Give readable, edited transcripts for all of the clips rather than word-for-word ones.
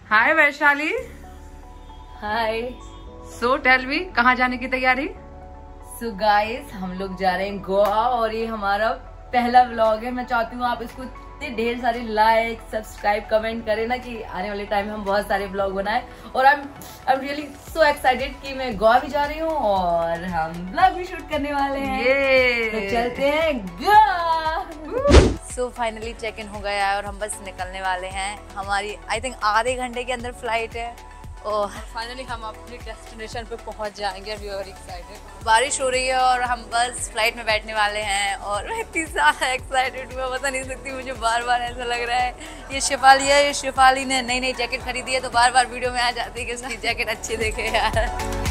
हाय वैशाली। हाय। So tell me, कहाँ जाने की तैयारी? सो गाइस, हम लोग जा रहे हैं गोवा और ये हमारा पहला व्लॉग है। मैं चाहती हूँ आप इसको इतने ढेर सारे लाइक, सब्सक्राइब, कमेंट करें ना कि आने वाले टाइम में हम बहुत सारे व्लॉग बनाए। और I am really so excited कि मैं गोवा भी जा रही हूँ और हम व्लॉग भी शूट करने वाले हैं। तो चलते हैं Goa. So finally check in हो गया है और हम बस निकलने वाले हैं। हमारी आई थिंक आधे घंटे के अंदर फ्लाइट है और फाइनली हम अपने डेस्टिनेशन पे पहुंच जाएंगे। We are excited. बारिश हो रही है और हम बस फ्लाइट में बैठने वाले हैं और मैं इतनी ज़्यादा एक्साइटेड हूँ, मैं बता नहीं सकती। मुझे बार बार ऐसा लग रहा है ये शेफाली है, ये शेफाली ने नई नई जैकेट खरीदी है तो बार बार वीडियो में आ जाती है कि उसकी जैकेट अच्छी देखे यार।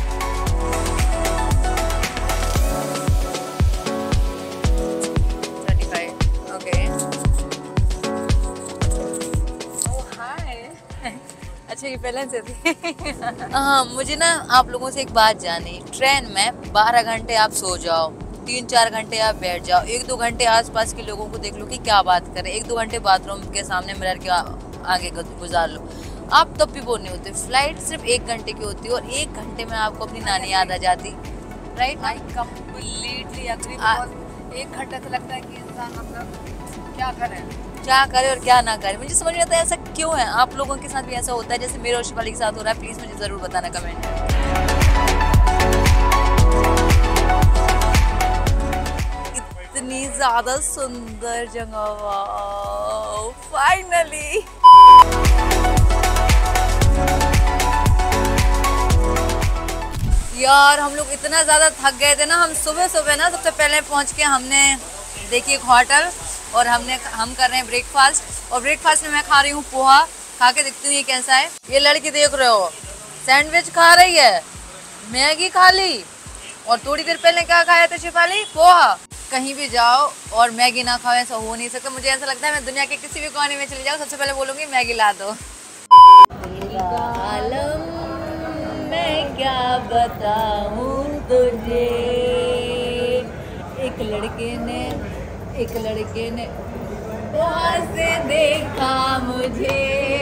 अच्छा ये पहले से थी। हाँ, मुझे ना आप लोगों से एक बात जानी। ट्रेन में 12 घंटे आप सो जाओ, 3-4 घंटे आप बैठ जाओ, 1-2 घंटे आसपास के लोगों को देख लो कि क्या बात करें, 1-2 घंटे बाथरूम के सामने मिरर के आगे गुजार लो, आप तब भी बोर नहीं होते। फ्लाइट सिर्फ 1 घंटे की होती है और 1 घंटे में आपको अपनी नानी याद आ जाती। Right, I completely agree. 1 घंटे से लगता है कि इंसान मतलब क्या करे और क्या ना करे। मुझे समझ नहीं आता ऐसा क्यों है। आप लोगों के साथ भी ऐसा होता है जैसे मेरे और शिफाली के साथ हो रहा है? प्लीज मुझे जरूर बताना कमेंट में। इतनी ज्यादा सुंदर जगह, फाइनली। यार हम लोग इतना ज्यादा थक गए थे ना, हम सुबह ना सबसे पहले पहुंच के हमने देखी एक होटल और हम कर रहे हैं ब्रेकफास्ट। और ब्रेकफास्ट में मैं खा रही हूँ पोहा। खा के देखती हूँ ये कैसा है। ये लड़की देख रहे हो सैंडविच खा रही है, मैगी खा ली और थोड़ी देर पहले क्या खाया था शिफाली? पोहा। कहीं भी जाओ और मैगी ना खाओ ऐसा हो नहीं सकता। मुझे ऐसा लगता है मैं दुनिया के किसी भी कोने में चली जाऊँ सबसे पहले बोलूँगी मैगी ला दो। मैं क्या बताऊँ तुझे, एक लड़के ने वहाँ से देखा मुझे,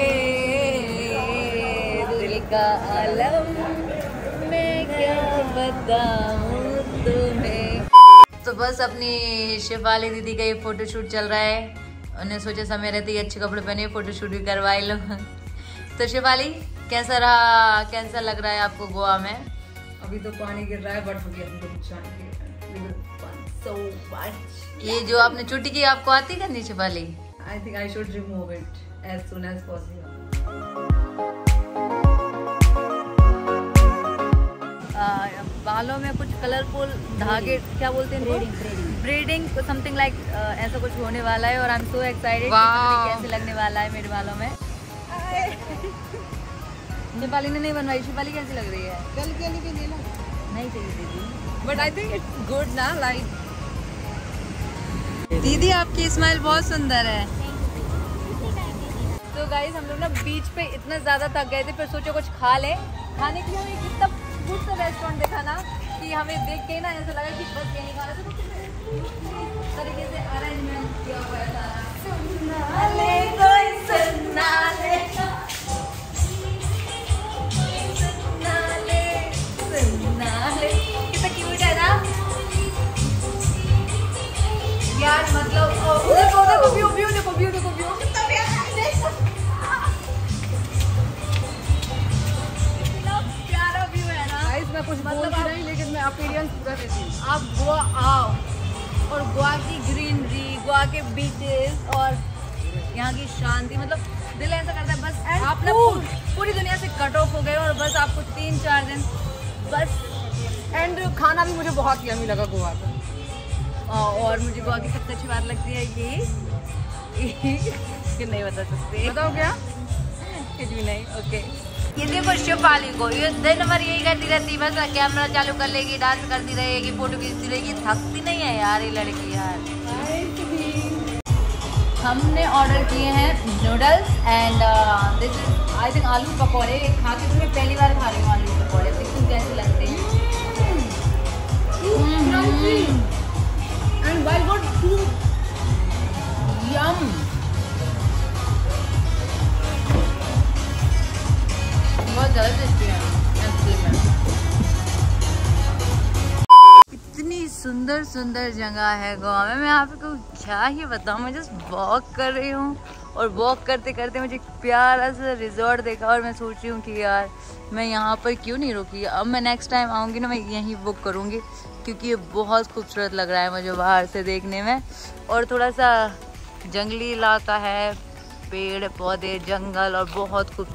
दिल का आलम मैं क्या बताऊँ तुम्हें। तो बस अपनी शेफाली दीदी का ये फोटोशूट चल रहा है। उन्हें सोचा समय रहते ही अच्छे कपड़े पहने फोटोशूट भी करवाई लो। तो शेफाली कैसा रहा, कैसा लग रहा है आपको गोवा में? अभी तो पानी गिर रहा है बट अभी so much. ये जो आपने छुट्टी की आपको आती करनी Shifali? I think I should remove it as soon as possible. बालों में कुछ कलरफुल धागे, क्या बोलते हैं, ब्रीडिंग समथिंग लाइक ऐसा कुछ होने वाला है और आई एम सो एक्साइटेड कैसे लगने वाला है मेरे बालों में। शिफाली ने नहीं बनवाई। शिफाली कैसी लग रही है? नहीं चाहिए दीदी, but I think it's good ना। लाइक दीदी आपकी स्माइल बहुत सुंदर है। तो गाइस हम लोग ना बीच पे इतना ज्यादा थक गए थे, फिर सोचो कुछ खा ले। खाने के लिए हमें कितना गुड सा रेस्टोरेंट देखा ना कि हमें देख के ना ऐसा लगा कि बस यहीं खाना। तो तरीके से अरेंजमेंट किया हुआ है सारा। कितना क्यूट है ना यार। मतलब देखो व्यू कितना प्यारा व्यू है ना। मैं कुछ बोल नहीं, लेकिन मैं अपीयरेंस पूरा देती हूँ। आप गोवा आओ और गोवा की ग्रीनरी, गोवा के बीचेस और यहाँ की शांति, मतलब दिल ऐसा करता है बस आप ना पूरी दुनिया से कट ऑफ हो गए और बस आपको 3-4 दिन बस। एंड खाना भी मुझे बहुत यम्मी लगा गोवा का। और मुझे गोवा की सबसे अच्छी बात लगती है कि नहीं बता सकते। बताओ क्या? कुछ भी नहीं। ओके, ये देखो शिफाली को ये दिन भर यही करती रहती, बस कैमरा चालू कर लेगी, डांस करती रहेगी, फोटो खींचती रहेगी, थकती नहीं है यार ये लड़की यार। हमने ऑर्डर किए हैं noodles and this is I think aloo pakode. खा के तो मैं पहली बार खा रही हूँ आलू पकौड़े। देखो कैसे लगते हैं। And why got to yum. ज़्यादा टेस्टी है एक्चुअली में। इतनी सुंदर सुंदर जगह है गोवा में, मैं आपको क्या ही बताऊँ। मैं जस्ट वॉक कर रही हूँ और वॉक करते करते मुझे एक प्यारा सा रिजॉर्ट देखा और मैं सोच रही हूँ कि यार मैं यहाँ पर क्यों नहीं रुकी। अब मैं नेक्स्ट टाइम आऊँगी ना, मैं यहीं बुक करूँगी क्योंकि ये बहुत खूबसूरत लग रहा है मुझे बाहर से देखने में। और थोड़ा सा जंगली इलाका है, पेड़ पौधे जंगल और बहुत खूब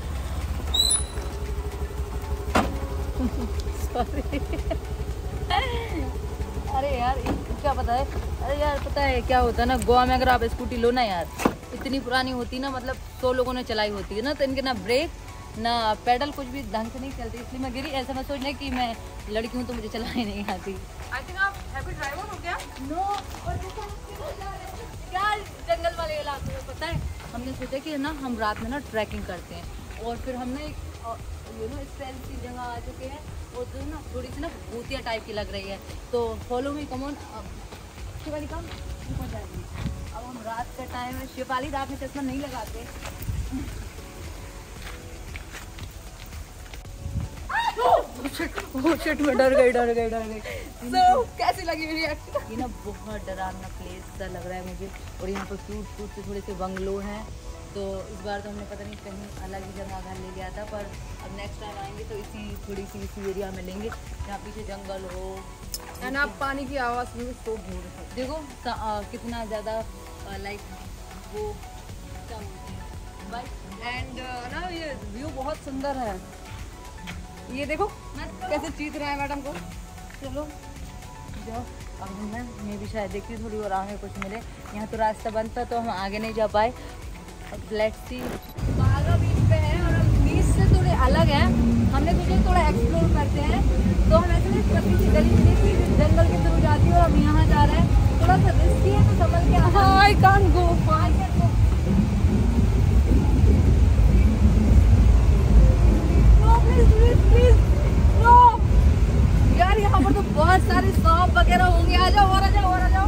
अरे यार क्या पता है, अरे यार पता है क्या होता है ना, गोवा में अगर आप स्कूटी लो ना यार, इतनी पुरानी होती है ना, मतलब 100 लोगों ने चलाई होती है ना, तो इनके ना ब्रेक ना पैडल कुछ भी ढंग से नहीं चलती, इसलिए मैं गिरी। ऐसा मैं सोचना कि मैं लड़की हूँ तो मुझे चलानी नहीं आती। आई थिंक आप हैवी ड्राइवर हो क्या? नो, और क्या जंगल वाले इलाके में पता है, हमने सोचा कि ना हम रात में ना ट्रैकिंग करते हैं और फिर हमने एक स्पेशल जगह आ चुके हैं और जो ना थोड़ी सी ना भूतिया टाइप की लग रही है, तो follow me, come on. Shivali कम हो जाएगी। अब हम रात का टाइम है, शिवाली रात में चश्मा नहीं लगाते। मैं डर गई। So, कैसी लगी मेरी एक्टिंग? ये ना बहुत डरावना प्लेस सा लग रहा है मुझे, और यहाँ पर क्यूट से थोड़े से बंगलो हैं, तो इस बार तो हमने पता नहीं कहीं अलग ही जगह घर ले गया था, पर अब नेक्स्ट टाइम आएंगे तो थोड़ी सी इसी एरिया में लेंगे जहाँ पीछे जंगल हो एंड आप पानी की आवाज़ में सो भूल रहे। देखो कितना ज़्यादा लाइक वो क्या बोलते हैं, एंड ना ये व्यू बहुत सुंदर है। ये देखो कैसे चीत रहा है मैडम को। चलो जाओ, अब मैं भी शायद देखती थोड़ी और आगे कुछ मिले। यहाँ तो रास्ता बंद था तो हम आगे नहीं जा पाए। अब लेट्स सी। बागा बीच पे है और हम बीच से थोड़े अलग हैं, हमने सोचा थोड़ा एक्सप्लोर करते हैं, तो हम ऐसे पतली सी गली मिली थी जंगल के थ्रू जाती है और हम यहाँ जा रहे हैं। थोड़ा सा रिस्की है तो संभल के आना। I can't go. Please no यार, यहाँ पर तो बहुत सारे सांप वगैरह होंगे। आ जाओ और आ जाओ।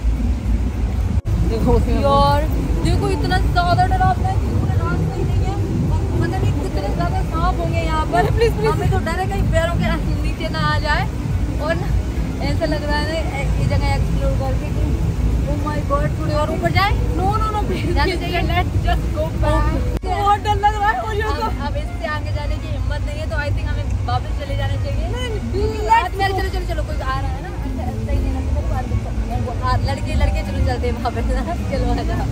देखो यार देखो इतना ज्यादा डरावना है कि पूरे रास्ते ही नहीं है, पता नहीं कितने ज्यादा सांप होंगे यहाँ पर। प्लीज हमें तो डर है कहीं पैरों के नीचे ना आ जाए, और ऐसा लग रहा है ना ये जगह एक्सप्लोर करके कि ओह माय गॉड थोड़ी और ऊपर जाए। नो प्लीज जाने चाहिए, लेट्स जस्ट गो बैक। बहुत डर लग रहा है मुझे तो। अब इससे आगे जाने की हिम्मत नहीं है, तो आई थिंक हमें वापस चले जाने चाहिए। चलो कोई आ रहा है ना, सही नहीं लगता लड़के चलो चलते हैं वहाँ पे। चलो आ जाओ,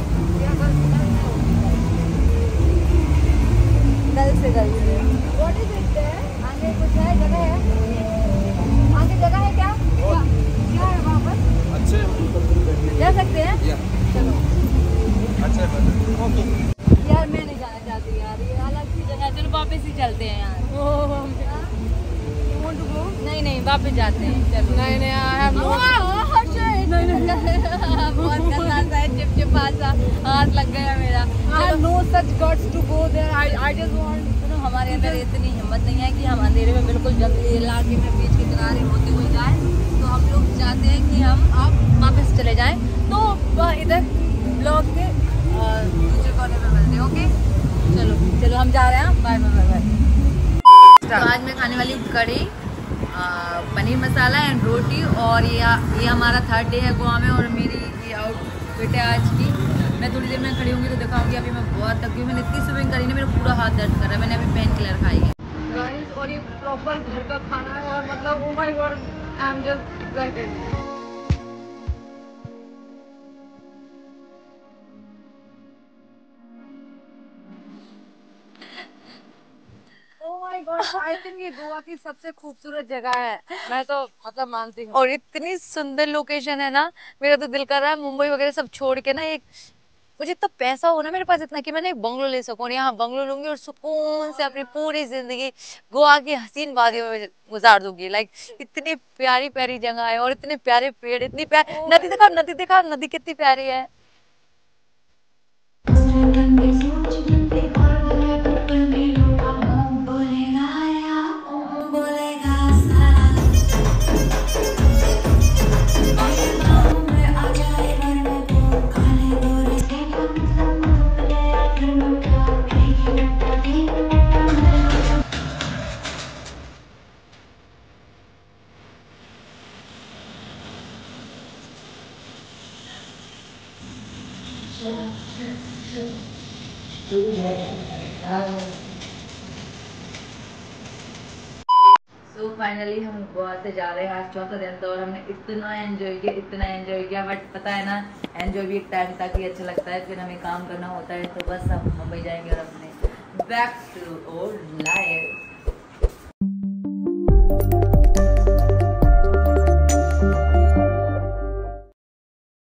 गल से आगे कुछ है, जगह है आगे, जगह है क्या है वहाँ पर? अच्छे जा सकते हैं, चलो। अच्छे यार मैं नहीं जाना चाहती यार, ये अलग सी जगह, चलो वापस ही चलते हैं यार। नहीं वापस जाते हैं, चलो। नहीं आई हैव नो। बहुत गंदा सा है, चिपचिपा सा हाथ लग गया मेरा। I have no such guts to go there. I just want. सुनो, हमारे अंदर इतनी हिम्मत नहीं है कि हम अंधेरे में बिल्कुल जंगली इलाके में बीच के किनारे होते हुए जाएं, तो हम लोग चाहते हैं कि हम अब वापस चले जाएं। तो इधर ब्लॉग के दूसरे कोने में मिलते हैं, ओके? चलो हम जा रहे हैं, बाय। तो आज मैं खाने वाली हूँ कढ़ी, पनीर मसाला एंड रोटी, और ये हमारा 3rd डे है गोवा में, और मेरी ये आउटफिट है आज की। मैं थोड़ी देर में खड़ी होंगी तो दिखाऊंगी। अभी मैं बहुत थकी हूँ, मैंने इतनी स्विमिंग करी ना, मेरा पूरा हाथ दर्द कर रहा है। मैंने अभी पेन किलर खाई है Guys, और ये प्रॉपर घर का खाना है, और मतलब oh my god, I'm just excited. my God, I think ये गोवा की सबसे खूबसूरत जगह है, मैं तो मतलब मानती हूँ। और इतनी सुंदर लोकेशन है ना, मेरा तो दिल कर रहा है मुंबई वगैरह सब छोड़ के ना, एक मुझे इतना पैसा हो ना मेरे पास इतना कि मैंने एक बंगलो ले सकूं, यहाँ बंगलो लूंगी और सुकून से अपनी पूरी जिंदगी गोवा की हसीन वादियों में गुजार दूंगी। लाइक इतनी प्यारी प्यारी जगह है और इतने प्यारे पेड़, इतनी प्यारी नदी दिखा नदी कितनी प्यारी है। तो फाइनली हम गोवा से जा रहे हैं। आज चौथा दिन था और हमने इतना एंजॉय किया बट पता है ना, एंजॉय भी एक टाइम तक ही अच्छा लगता है, फिर हमें काम करना होता है। तो बस हम मुंबई जाएंगे और अपने बैक टू आवर लाइफ।